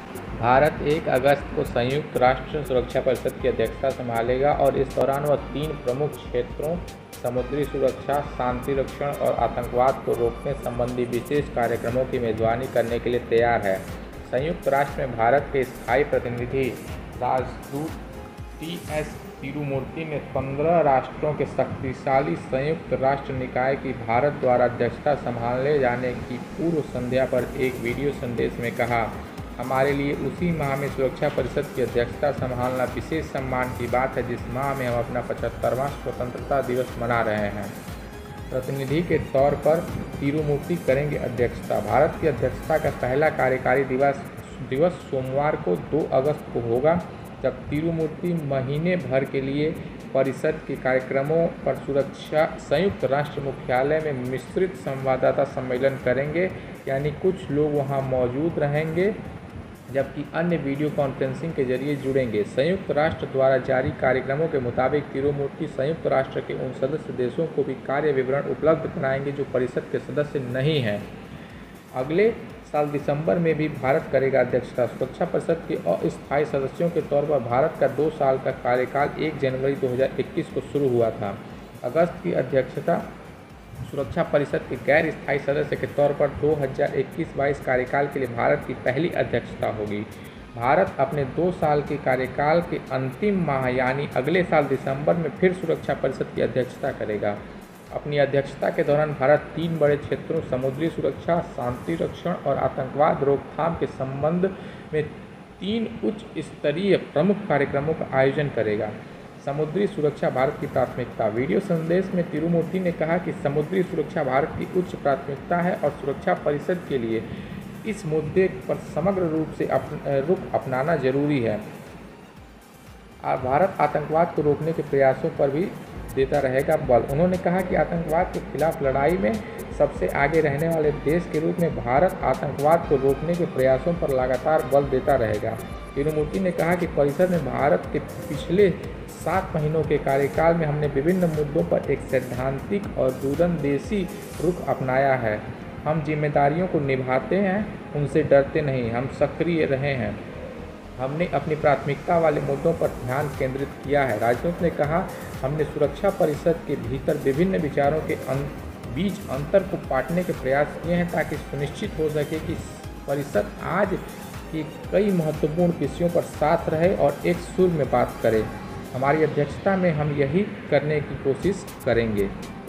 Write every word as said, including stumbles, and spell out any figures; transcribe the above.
भारत एक अगस्त को संयुक्त राष्ट्र सुरक्षा परिषद की अध्यक्षता संभालेगा और इस दौरान वह तीन प्रमुख क्षेत्रों समुद्री सुरक्षा, शांति रक्षण और आतंकवाद को रोकने संबंधी विशेष कार्यक्रमों की मेजबानी करने के लिए तैयार है। संयुक्त राष्ट्र में भारत के स्थायी प्रतिनिधि राजदूत टी एस तिरुमूर्ति ने पंद्रह राष्ट्रों के शक्तिशाली संयुक्त राष्ट्र निकाय की भारत द्वारा अध्यक्षता संभालने जाने की पूर्व संध्या पर एक वीडियो संदेश में कहा, हमारे लिए उसी माह में सुरक्षा परिषद की अध्यक्षता संभालना विशेष सम्मान की बात है जिस माह में हम अपना पचहत्तरवां स्वतंत्रता दिवस मना रहे हैं। प्रतिनिधि के तौर पर तिरुमूर्ति करेंगे अध्यक्षता। भारत की अध्यक्षता का पहला कार्यकारी दिवस दिवस सोमवार को दो अगस्त को होगा, जब तिरुमूर्ति महीने भर के लिए परिषद के कार्यक्रमों पर सुरक्षा संयुक्त राष्ट्र मुख्यालय में मिश्रित संवाददाता सम्मेलन करेंगे, यानी कुछ लोग वहां मौजूद रहेंगे जबकि अन्य वीडियो कॉन्फ्रेंसिंग के जरिए जुड़ेंगे। संयुक्त राष्ट्र द्वारा जारी कार्यक्रमों के मुताबिक तिरुमूर्ति संयुक्त राष्ट्र के उन सदस्य देशों को भी कार्य विवरण उपलब्ध कराएंगे जो परिषद के सदस्य नहीं हैं। अगले साल दिसंबर में भी भारत करेगा अध्यक्षता। सुरक्षा परिषद के अस्थायी सदस्यों के तौर पर भारत का दो साल का कार्यकाल एक जनवरी दो हज़ार इक्कीस को शुरू हुआ था। अगस्त की अध्यक्षता सुरक्षा परिषद के गैर स्थायी सदस्य के तौर पर दो हज़ार इक्कीस बाईस कार्यकाल के लिए भारत की पहली अध्यक्षता होगी। भारत अपने दो साल के कार्यकाल के अंतिम माह यानी अगले साल दिसंबर में फिर सुरक्षा परिषद की अध्यक्षता करेगा। अपनी अध्यक्षता के दौरान भारत तीन बड़े क्षेत्रों समुद्री सुरक्षा, शांति रक्षण और आतंकवाद रोकथाम के संबंध में तीन उच्च स्तरीय प्रमुख कार्यक्रमों का आयोजन करेगा। समुद्री सुरक्षा भारत की प्राथमिकता। वीडियो संदेश में तिरुमूर्ति ने कहा कि समुद्री सुरक्षा भारत की उच्च प्राथमिकता है और सुरक्षा परिषद के लिए इस मुद्दे पर समग्र रूप से अप, रुख अपनाना जरूरी है। और भारत आतंकवाद को रोकने के प्रयासों पर भी देता रहेगा बल। उन्होंने कहा कि आतंकवाद के खिलाफ लड़ाई में सबसे आगे रहने वाले देश के रूप में भारत आतंकवाद को रोकने के प्रयासों पर लगातार बल देता रहेगा। तिरुमूर्ति ने कहा कि परिषद में भारत के पिछले सात महीनों के कार्यकाल में हमने विभिन्न मुद्दों पर एक सैद्धांतिक और दूरंदेशी रुख अपनाया है। हम जिम्मेदारियों को निभाते हैं, उनसे डरते नहीं, हम सक्रिय रहे हैं। हमने अपनी प्राथमिकता वाले मुद्दों पर ध्यान केंद्रित किया है। राजदूत ने कहा, हमने सुरक्षा परिषद के भीतर विभिन्न विचारों के अं, बीच अंतर को पाटने के प्रयास किए हैं ताकि सुनिश्चित हो सके कि परिषद आज के कई महत्वपूर्ण विषयों पर साथ रहे और एक सुर में बात करे। हमारी अध्यक्षता में हम यही करने की कोशिश करेंगे।